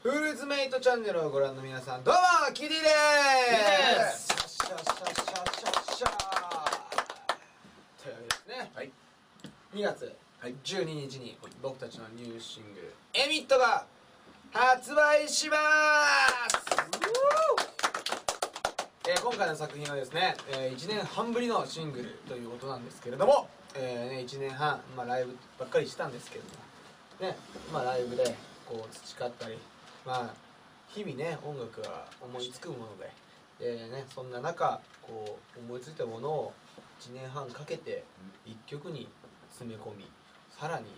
フルーツメイトチャンネルをご覧の皆さん、どうもキディでーす。シャシャシャシャシャシャというわけですね。 はい。 2月はい 12日に僕たちのニューシングル「エミット」が発売します。今回の作品はですね、1年半ぶりのシングルということなんですけれども、1年半、ライブばっかりしたんですけれどもね、ライブでこう培ったり、日々ね音楽は思いつくもので、そんな中こう思いついたものを1年半かけて1曲に詰め込み、さらに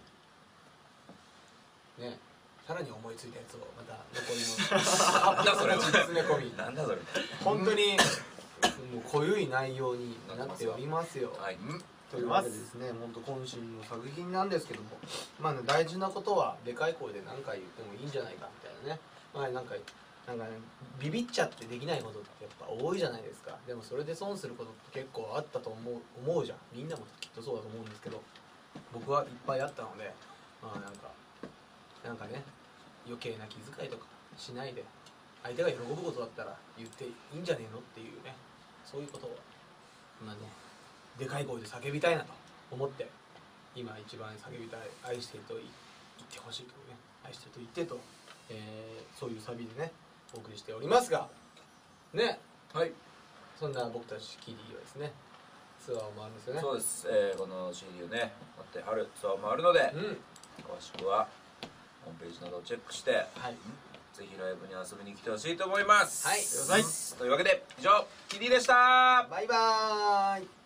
思いついたやつをまた残りのなんだそれは詰め込み、 なんだそれ。 本当にもう濃ゆい内容になっておりますよ。 はい。 というわけでですね、本当渾身の作品なんですけども、大事なことはでかい声で何回言ってもいいんじゃないかみたいなね、なんかね、ビビっちゃってできないことってやっぱ多いじゃないですか。でもそれで損することって結構あったと思うじゃん。みんなもきっとそうだと思うんですけど、僕はいっぱいあったので、なんかね、余計な気遣いとかしないで、相手が喜ぶことだったら言っていいんじゃねえのっていうね、そういうことをでかい声で叫びたいなと思って、今一番叫びたい、愛してると言ってほしいとね、愛してると言ってと、そういうサビでねお送りしておりますがね。 はい。 そんな僕たちキディはですね、ツアーを回るんですよね。 そうです。この CD をね、持って春ツアーを回るので、詳しくはホームページなどをチェックして、 はい、 ぜひライブに遊びに来てほしいと思います。 はい。 というわけで以上キディでした。 バイバーイ。